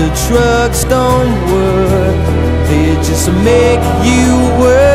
the drugs don't work, they just make you work.